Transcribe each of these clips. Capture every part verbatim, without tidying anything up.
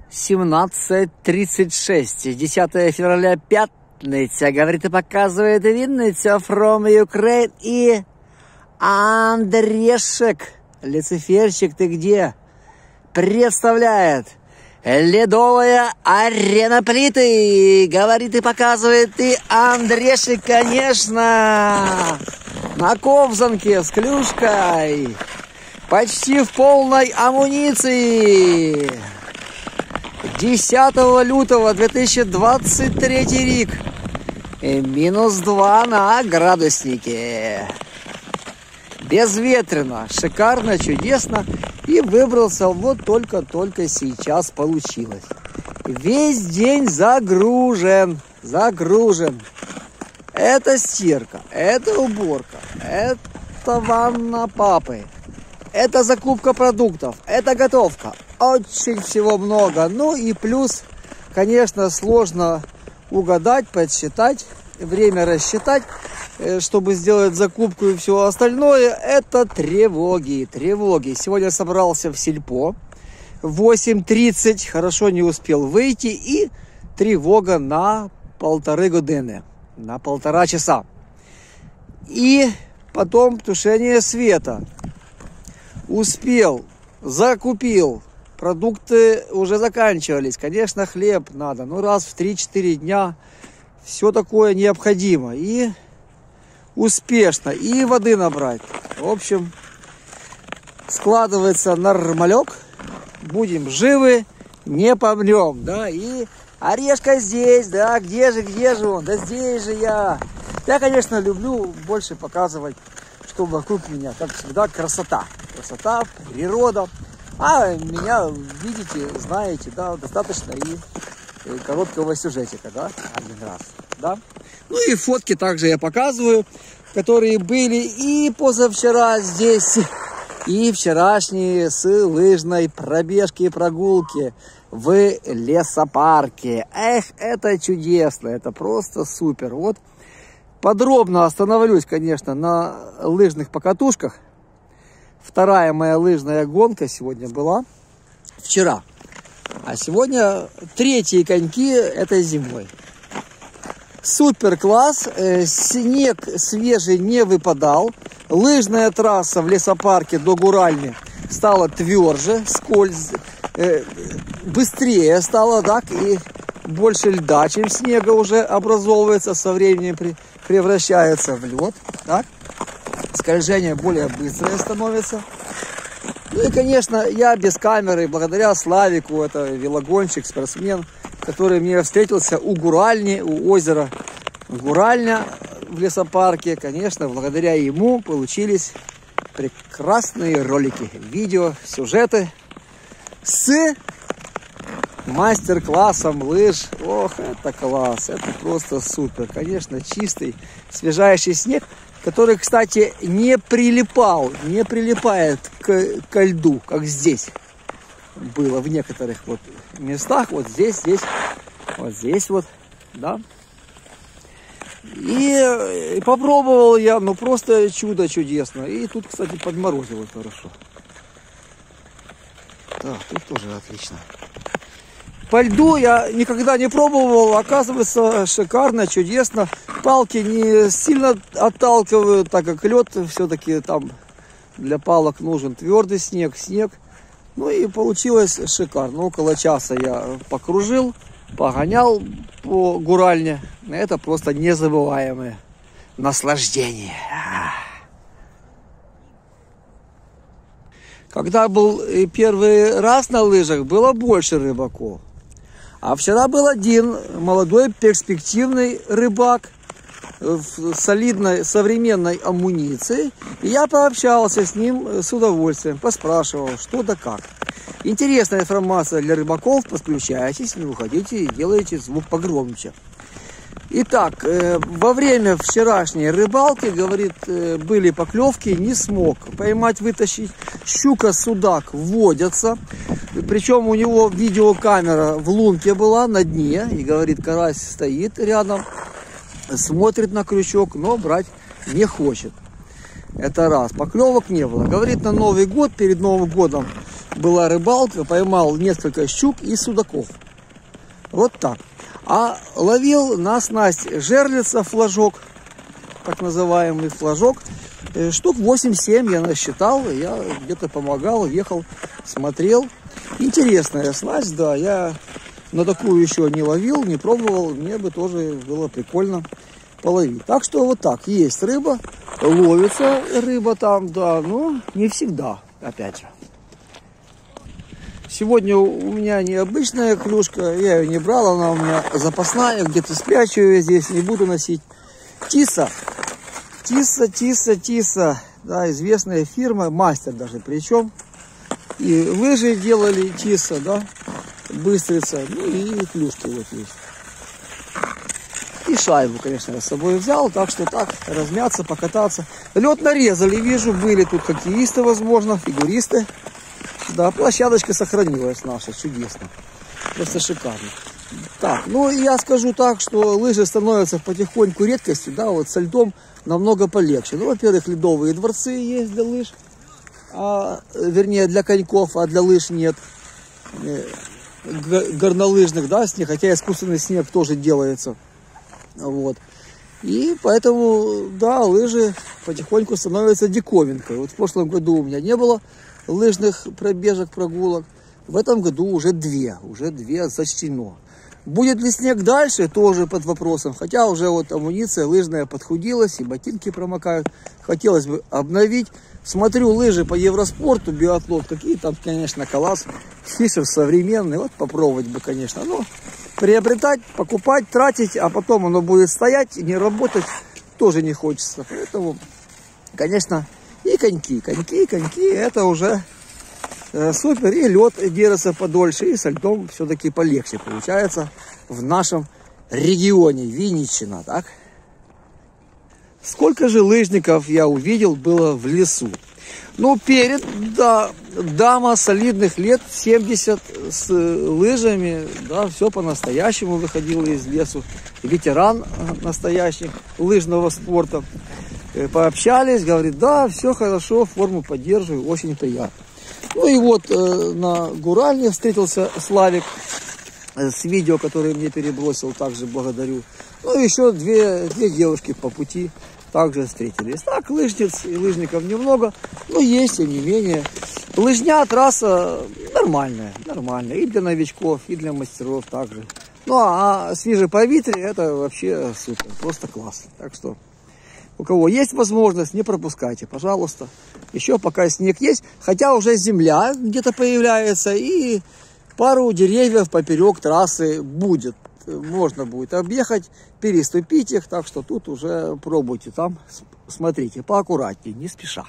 семнадцать тридцать шесть, десятое февраля, пятница, говорит и показывает Винница from Ukraine и Андрешек, Люциферчик, ты где? Представляет ледовая арена плиты, говорит и показывает и Андрешек, конечно, на Ковзанке с клюшкой, почти в полной амуниции. десятого лютого две тысячи двадцать третий рік. Минус два на градуснике. Безветренно, шикарно, чудесно. И выбрался вот только-только сейчас получилось. Весь день загружен. Загружен. Это стирка, это уборка, это ванна папы. Это закупка продуктов, это готовка. Очень всего много. Ну и плюс, конечно, сложно угадать, подсчитать, время рассчитать, чтобы сделать закупку и все остальное. Это тревоги, тревоги. Сегодня собрался в сельпо. восемь тридцать, хорошо не успел выйти. И тревога на полторы годины, на полтора часа. И потом тушение света. Успел, закупил. Продукты уже заканчивались. Конечно, хлеб надо. Ну, раз в три-четыре дня все такое необходимо. И успешно. И воды набрать. В общем, складывается нормалек. Будем живы, не помрем. Да, и Орешка здесь, да. Где же, где же он? Да здесь же я. Я, конечно, люблю больше показывать, что вокруг меня, как всегда, красота. Красота, природа. А меня видите, знаете, да, достаточно и короткого сюжетика, да, один раз, да. Ну и фотки также я показываю, которые были и позавчера здесь, и вчерашние с лыжной пробежки и прогулки в лесопарке. Эх, это чудесно, это просто супер. Вот подробно остановлюсь, конечно, на лыжных покатушках. Вторая моя лыжная гонка сегодня была вчера. А сегодня третьи коньки этой зимой. Супер класс. Снег свежий не выпадал. Лыжная трасса в лесопарке до Гуральни стала тверже, скольз... быстрее стала, так, и больше льда, чем снега уже образовывается, со временем превращается в лед, так. Скольжение более быстрое становится. Ну и, конечно, я без камеры, благодаря Славику, это велогонщик, спортсмен, который мне встретился у Гуральни, у озера Гуральня в лесопарке. Конечно, благодаря ему получились прекрасные ролики, видео, сюжеты с мастер-классом лыж. Ох, это класс, это просто супер. Конечно, чистый, свежайший снег, который, кстати, не прилипал, не прилипает к, к льду, как здесь было в некоторых вот местах. Вот здесь, здесь, вот здесь вот, да. И, и попробовал я, ну просто чудо чудесно. И тут, кстати, подморозило хорошо. Да, тут тоже отлично. По льду я никогда не пробовал, оказывается, шикарно, чудесно. Палки не сильно отталкивают, так как лед все-таки там для палок нужен твердый снег, снег. Ну и получилось шикарно. Около часа я покружил, погонял по Гуральне. Это просто незабываемое наслаждение. Когда был первый раз на лыжах, было больше рыбаков. А вчера был один молодой перспективный рыбак в солидной современной амуниции. И я пообщался с ним с удовольствием, поспрашивал, что да как. Интересная информация для рыбаков, подключайтесь, не уходите и делайте звук погромче. Итак, во время вчерашней рыбалки, говорит, были поклевки, не смог поймать, вытащить. Щука, судак водятся. Причем у него видеокамера в лунке была на дне. И, говорит, карась стоит рядом, смотрит на крючок, но брать не хочет. Это раз. Поклевок не было. Говорит, на Новый год, перед Новым годом была рыбалка, поймал несколько щук и судаков. Вот так. А ловил на снасть жерлица, флажок, так называемый флажок. Штук восемь-семь я насчитал, я где-то помогал, ехал, смотрел. Интересная снасть, да, я на такую еще не ловил, не пробовал, мне бы тоже было прикольно половить. Так что вот так, есть рыба, ловится рыба там, да, но не всегда, опять же. Сегодня у меня необычная клюшка, я ее не брал, она у меня запасная, где-то спрячу ее здесь, не буду носить. Тиса, Тиса, Тиса, Тиса, да, известная фирма, мастер даже причем. И лыжи делали Тиса, да, быстрица, ну и клюшки вот есть. И шайбу, конечно, я с собой взял, так что так, размяться, покататься. Лед нарезали, вижу, были тут хоккеисты, возможно, фигуристы. Да, площадочка сохранилась наша, чудесно. Просто шикарно. Так, ну я скажу так, что лыжи становятся потихоньку редкостью, да, вот со льдом намного полегче. Ну, во-первых, ледовые дворцы есть для лыж, а, вернее, для коньков, а для лыж нет. Горнолыжных, да, снег, хотя искусственный снег тоже делается. Вот. И поэтому, да, лыжи потихоньку становятся диковинкой. Вот в прошлом году у меня не было лыжных пробежек, прогулок. В этом году уже две, уже две зачтено. Будет ли снег дальше, тоже под вопросом. Хотя уже вот амуниция лыжная подхудилась, и ботинки промокают. Хотелось бы обновить. Смотрю лыжи по Евроспорту, биатлон. Какие там, конечно, класс. Фишер современный. Вот попробовать бы, конечно. Но приобретать, покупать, тратить, а потом оно будет стоять и не работать тоже не хочется. Поэтому, конечно, и коньки. Коньки, коньки, это уже э, супер. И лед держится подольше, и со льдом все-таки полегче получается в нашем регионе. Винниччина, так? Сколько же лыжников я увидел было в лесу. Ну, перед, да, дама солидных лет, семьдесят, с лыжами, да, все по-настоящему выходила из лесу. Ветеран настоящий лыжного спорта. Пообщались, говорит, да, все хорошо, форму поддерживаю, очень приятно. Ну и вот э, на Гуральне встретился Славик э, с видео, которое мне перебросил, также благодарю. Ну и еще две, две девушки по пути также встретились. Так, лыжниц и лыжников немного, но есть, тем не менее. Лыжня, трасса нормальная, нормальная. И для новичков, и для мастеров также. Ну, а свежее повитрие, это вообще супер, просто классно. Так что, у кого есть возможность, не пропускайте, пожалуйста. Еще пока снег есть, хотя уже земля где-то появляется, и пару деревьев поперек трассы будет. Можно будет объехать, переступить их, так что тут уже пробуйте там, смотрите, поаккуратнее, не спеша.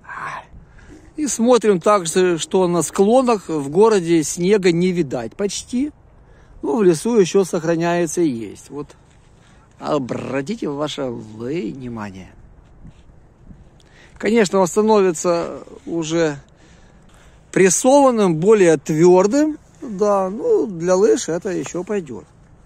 И смотрим также, что на склонах в городе снега не видать почти, но в лесу еще сохраняется и есть. Вот, обратите ваше внимание. Конечно, он становится уже прессованным, более твердым, да, ну для лыж это еще пойдет.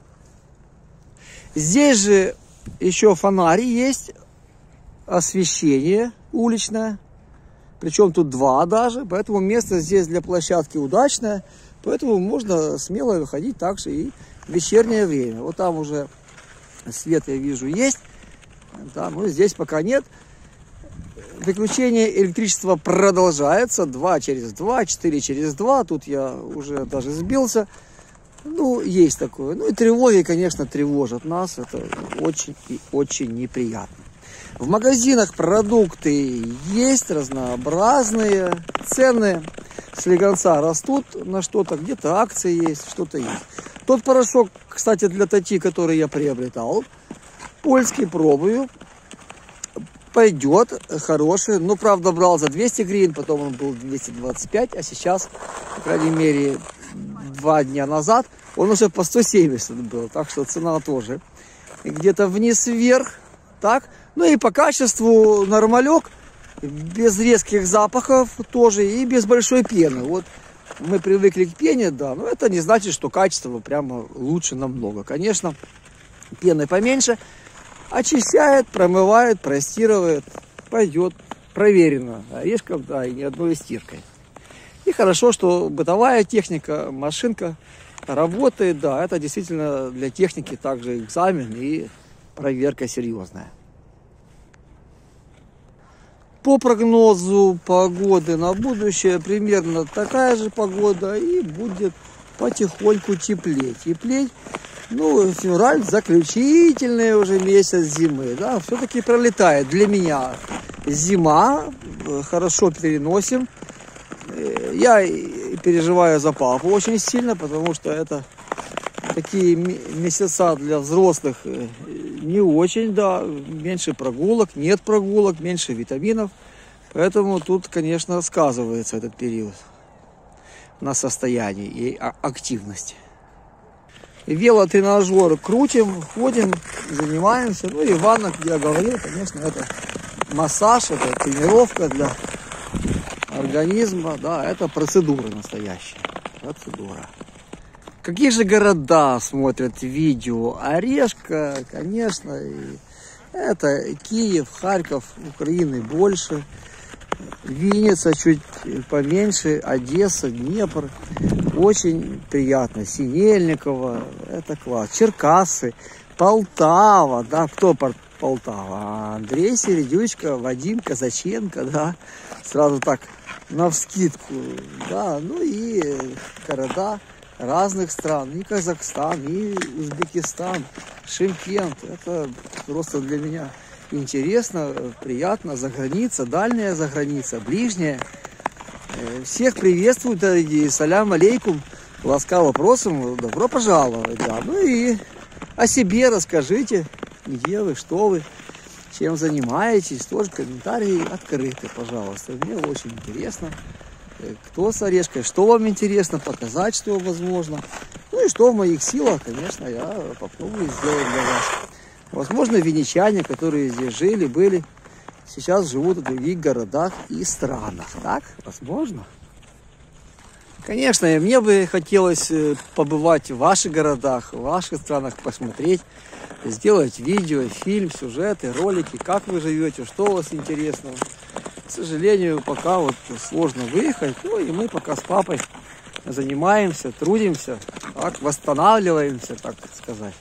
Здесь же еще фонари есть, освещение уличное, причем тут два даже, поэтому место здесь для площадки удачное, поэтому можно смело выходить также и в вечернее время. Вот там уже свет, я вижу, есть, да, но здесь пока нет. Приключение электричества продолжается, два через два, четыре через два, тут я уже даже сбился. Ну, есть такое. Ну и тревоги, конечно, тревожат нас. Это очень и очень неприятно. В магазинах продукты есть разнообразные. Цены слегонца растут на что-то. Где-то акции есть, что-то есть. Тот порошок, кстати, для тати, который я приобретал, польский, пробую. Пойдет, хороший. Ну, правда, брал за двести гривен, потом он был двести двадцать пять, а сейчас, по крайней мере, два дня назад он уже по сто семьдесят был, так что цена тоже где-то вниз-вверх, так. Ну и по качеству нормалек, без резких запахов тоже и без большой пены. Вот мы привыкли к пене, да, но это не значит, что качество прямо лучше намного. Конечно, пены поменьше, очищает, промывает, простирывает, пойдет, проверено орешком, да, и ни одной стиркой. И хорошо, что бытовая техника, машинка работает, да, это действительно для техники также экзамен и проверка серьезная. По прогнозу погоды на будущее примерно такая же погода и будет потихоньку теплеть. Теплеть, ну, февраль заключительный уже месяц зимы, да, все-таки пролетает для меня зима, хорошо переносим. Я переживаю за папу очень сильно, потому что это такие месяца для взрослых не очень, да, меньше прогулок, нет прогулок, меньше витаминов, поэтому тут, конечно, сказывается этот период на состоянии и активности. Велотренажер крутим, ходим, занимаемся, ну и ванна, как я говорил, конечно, это массаж, это тренировка для организма, да, это процедура настоящая, процедура. Какие же города смотрят видео? Орешка, конечно, и это Киев, Харьков, Украины больше, Винница чуть поменьше, Одесса, Днепр, очень приятно, Синельниково, это класс, Черкассы, Полтава, да, кто Полтава? Андрей Середючка, Вадим Казаченко, да, сразу так навскидку, да, ну и города разных стран, и Казахстан, и Узбекистан, Шымкент, это просто для меня интересно, приятно, за граница, дальняя за граница, ближняя. Всех приветствую, дорогие, салям алейкум, ласкаво просим, добро пожаловать, да, ну и о себе расскажите, где вы, что вы, чем занимаетесь, тоже комментарии открыты, пожалуйста, мне очень интересно. Кто с Орешкой, что вам интересно, показать, что возможно. Ну и что в моих силах, конечно, я попробую сделать для вас. Возможно, винничане, которые здесь жили, были, сейчас живут в других городах и странах. Так? Возможно. Конечно, мне бы хотелось побывать в ваших городах, в ваших странах, посмотреть, сделать видео, фильм, сюжеты, ролики, как вы живете, что у вас интересного. К сожалению, пока вот сложно выехать, ну и мы пока с папой занимаемся, трудимся, так, восстанавливаемся, так сказать.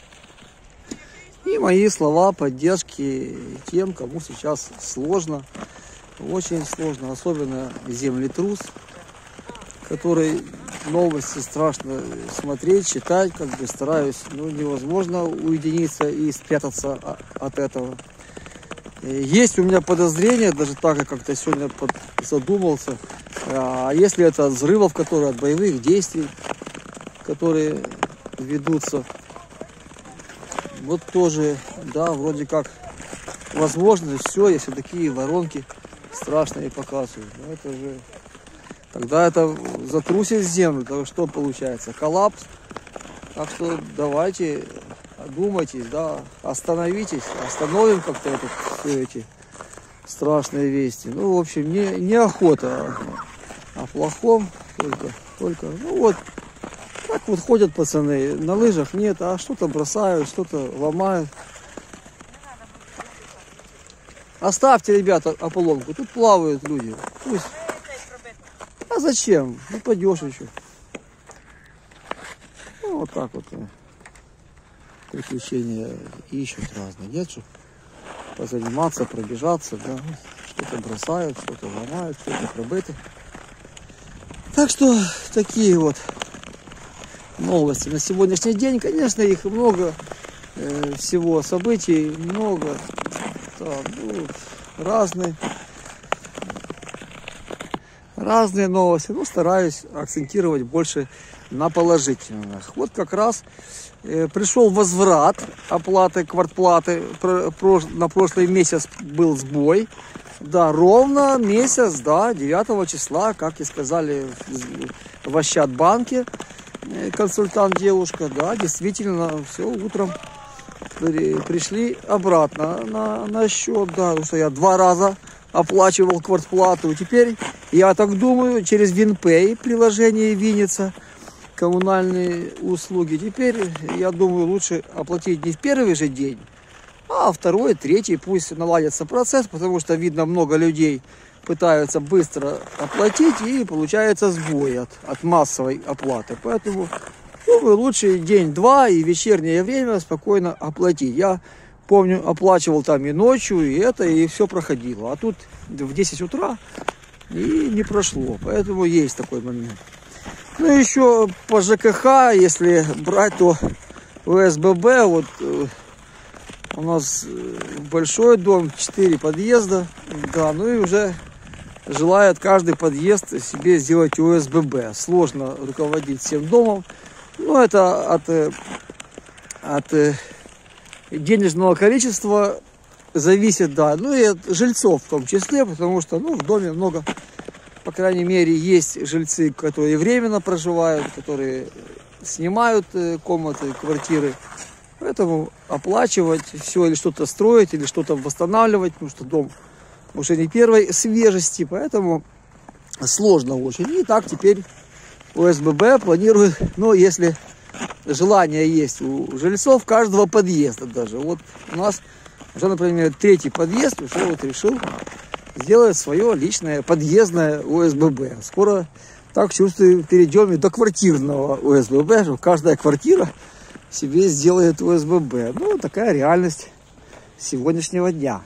И мои слова поддержки тем, кому сейчас сложно, очень сложно, особенно землетрус, который новости страшно смотреть, читать, как бы стараюсь, ну невозможно уединиться и спрятаться от этого. Есть у меня подозрение, даже так я как-то сегодня задумался, а если это от взрывов, которые от боевых действий, которые ведутся, вот тоже, да, вроде как возможно все, если такие воронки страшные показывают. Но это же, тогда это затрусит землю, то что получается? Коллапс. Так что давайте, одумайтесь, да, остановитесь, остановим как-то этот, все эти страшные вести. Ну, в общем, не, не охота, а плохом только, только, ну вот, так вот ходят пацаны, на лыжах нет, а что-то бросают, что-то ломают. Оставьте, ребята, ополонку, тут плавают люди, пусть. А зачем? Ну, пойдешь еще. Ну, вот так вот. Приключения ищут разные, нет, чтобы позаниматься, пробежаться, да, что-то бросают, что-то ломают, что-то пробыто. Так что такие вот новости на сегодняшний день, конечно, их много, э, всего событий много, да, ну, разные, разные новости, но стараюсь акцентировать больше на положительных. Вот как раз э, пришел возврат оплаты квартплаты. Про, про, на прошлый месяц был сбой. Да, ровно месяц, да, девятого числа, как и сказали в Ощадбанке, э, консультант девушка, да, действительно, все, утром при, пришли обратно на, на счет, да, потому что я два раза оплачивал квартплату. Теперь, я так думаю, через Винпэй приложение Винница, коммунальные услуги. Теперь, я думаю, лучше оплатить не в первый же день, а второй, третий, пусть наладится процесс, потому что, видно, много людей пытаются быстро оплатить, и получается сбой от, от массовой оплаты. Поэтому ну, лучше день-два и вечернее время спокойно оплатить. Я помню, оплачивал там и ночью, и это, и все проходило. А тут в десять утра и не прошло. Поэтому есть такой момент. Ну, еще по ЖКХ, если брать, то ОСББ, вот у нас большой дом, четыре подъезда, да, ну и уже желает каждый подъезд себе сделать ОСББ. Сложно руководить всем домом, но это от, от денежного количества зависит, да, ну и от жильцов в том числе, потому что, ну, в доме много, по крайней мере, есть жильцы, которые временно проживают, которые снимают комнаты, квартиры. Поэтому оплачивать все или что-то строить, или что-то восстанавливать, потому что дом уже не первой свежести, поэтому сложно очень. И так теперь ОСББ планирует, ну, если желание есть у жильцов каждого подъезда даже. Вот у нас уже, например, третий подъезд уже вот решил сделать свое личное подъездное ОСББ. Скоро, так чувствую, перейдем и до квартирного ОСББ, что каждая квартира себе сделает ОСББ. Ну, такая реальность сегодняшнего дня.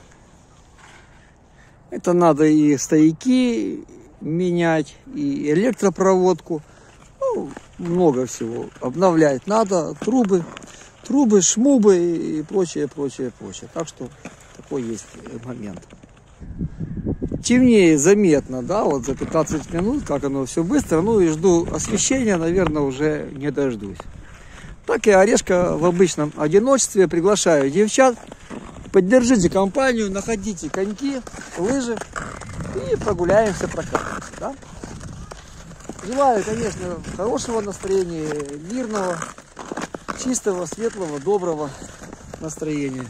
Это надо и стояки менять, и электропроводку. Ну, много всего обновлять надо. Трубы, трубы, шмубы и прочее, прочее, прочее. Так что такой есть момент. Темнее заметно, да, вот за пятнадцать минут, как оно все быстро. Ну и жду освещения, наверное, уже не дождусь. Так и Орешка в обычном одиночестве. Приглашаю девчат. Поддержите компанию, находите коньки, лыжи и прогуляемся, прокатимся. Да? Желаю, конечно, хорошего настроения, мирного, чистого, светлого, доброго настроения.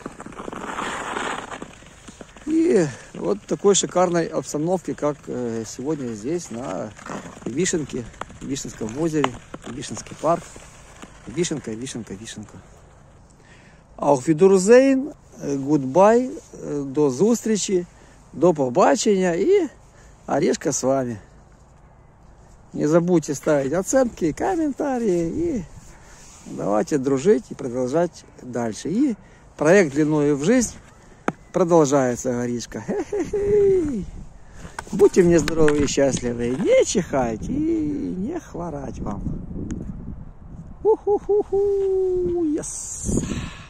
И вот такой шикарной обстановки, как сегодня здесь на Вишенке, в Вишенском озере, Вишенский парк. Вишенка, вишенка, вишенка. Auf Wiedersehen, goodbye, до зустрічі, до побачення и Орешка с вами. Не забудьте ставить оценки, комментарии и давайте дружить и продолжать дальше. И проект длиною в жизнь продолжается, Орешка. Будьте мне здоровы и счастливы, не чихать и не хворать вам. Уху-ху-ху, yes.